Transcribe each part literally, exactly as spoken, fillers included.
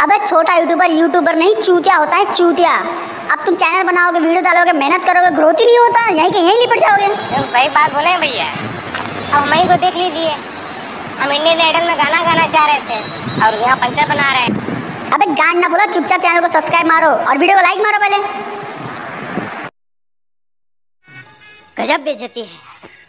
अबे छोटा YouTuber YouTuber नहीं चूतिया होता है, चूतिया। अब तुम चैनल बनाओगे, वीडियो डालोगे, मेहनत करोगे, ग्रोथ ही नहीं होता, यहीं के यहीं लिपट जाओगे। तुम सही बात बोले भैया। अब हमें को देख लीजिए, हम इंडियन आइडल में गाना गाना चाह रहे थे और यहाँ पंचर बना रहे हैं। अबे गांड ना बोला, चुपचाप चैनल को सब्सक्राइब मारो और वीडियो को लाइक मारो पहले। गजब बेइज्जती है।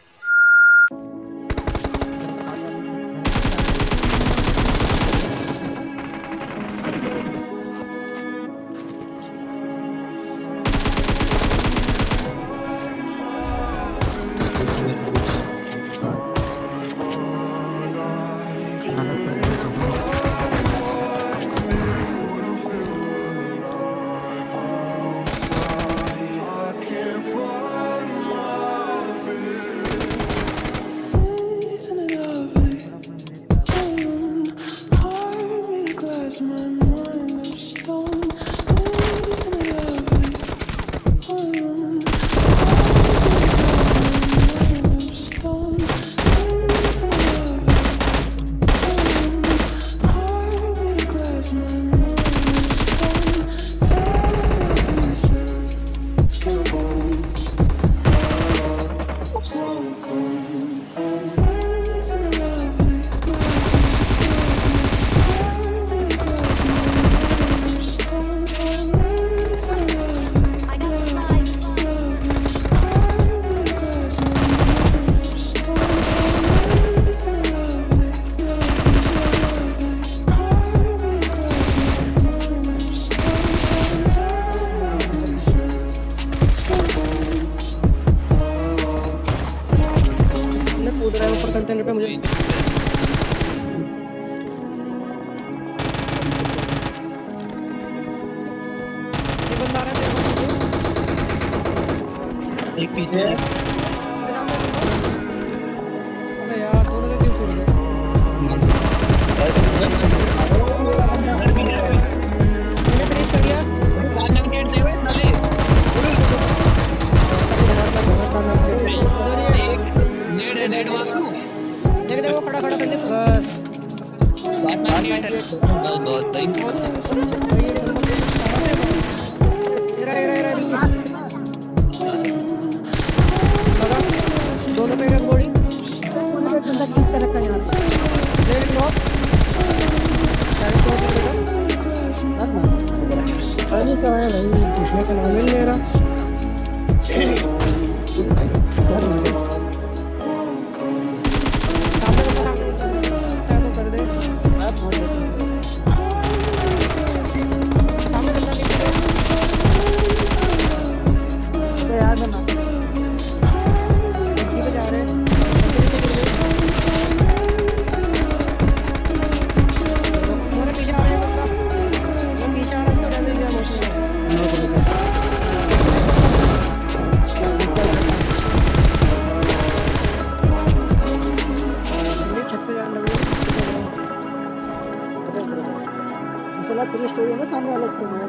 कंटेनर पे मुझे एक पीछे है। अबे यार दोनों ने क्यों छोड़ दिया? मैंने फिनिश कर दिया। लाइन गेट दे हुए साले। नेड है, नेड वाला देख दे वो खड़ा खड़ा करने बस बात ना नहीं है। बहुत बहुत सही। तेरा तेरा तेरा दोनों पे एक बॉडी बंदा किस तरह का यार देख लो सारे को देगा अरे क्या है भाई, दूसरे का नाम नहीं ले रहा। तेरी स्टोरी है ना सामने वाला स्क्रीन में